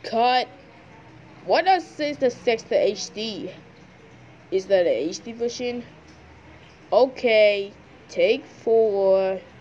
Cut. What does says the LaSexta HD? Is that the HD version? Okay, take 4.